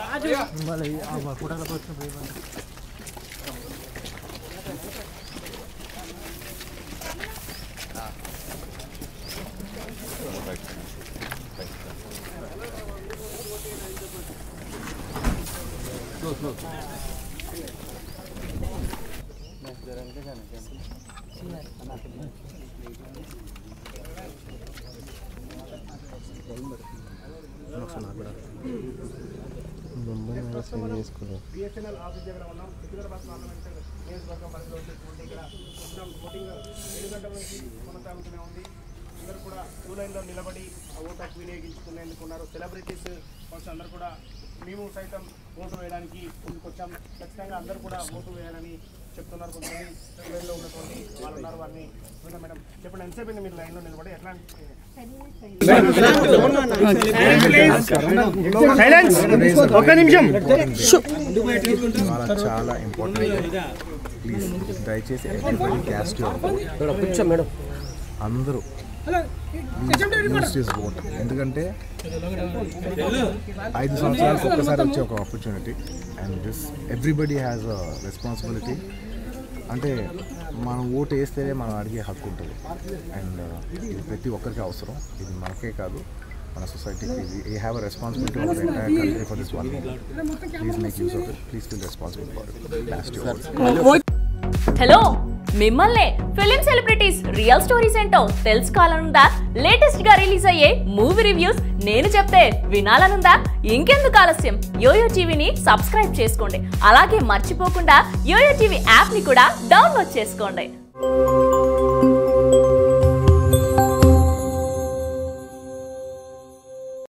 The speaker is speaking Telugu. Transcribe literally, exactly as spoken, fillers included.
బిఎస్ఎన్ఎల్ ఆఫీస్ దగ్గర ఉన్నాం. సికింద్రాబాద్ పార్లమెంట్ నియోజకవర్గం పరిధిలో వచ్చేటువంటి ఇక్కడ ఓటింగ్ ఏడు గంటల నుంచి కొనసాగుతూనే ఉంది. అందరూ కూడా క్యూ లైన్లో నిలబడి ఓటు హక్కు వినియోగించుకునేందుకు ఉన్నారు. సెలబ్రిటీస్ కొంచెం అందరూ కూడా మేము సైతం ఓటు వేయడానికి ముందుకొచ్చాం. ఖచ్చితంగా అందరూ కూడా ఓటు వేయాలని చెప్తున్నారు. కొంతమంది లైన్లో ఉన్నటువంటి వాళ్ళు ఉన్నారు. వారిని మేడం చెప్పండి, ఎంతసేపు మీరు లైన్లో నిలబడి ఎట్లా ఒక్క నిమిషం చాలా ఇంపార్టెంట్. ప్లీజ్ దయచేసి అందరూ ఓట్, ఎందుకంటే ఐదు సంవత్సరాలకు ఒక్కసారి వచ్చే ఒక opportunity and this everybody has a responsibility. అంటే మనం ఓటు వేస్తేనే మనం అడిగే హక్కు ఉంటుంది అండ్ ఇది ప్రతి ఒక్కరికి అవసరం. ఇది మనకే కాదు, మన సొసైటీకి. We have a responsibility for the entire country for this one moment. Please make use of it. Please feel responsible for it. Last your hello, మిమ్మల్ని ఫిలిం సెలబ్రిటీస్ రియల్ స్టోరీస్ ఏంటో తెలుసుకోవాలనుందా? లేటెస్ట్ గా రిలీజ్ అయ్యే మూవీ రివ్యూస్ నేను చెప్తే వినాలనుందా? ఇంకెందుకు ఆలస్యం, యోయో టీవీని సబ్స్క్రైబ్ చేసుకోండి. అలాగే మర్చిపోకుండా యోయో టీవీ యాప్ ని కూడా డౌన్లోడ్ చేసుకోండి.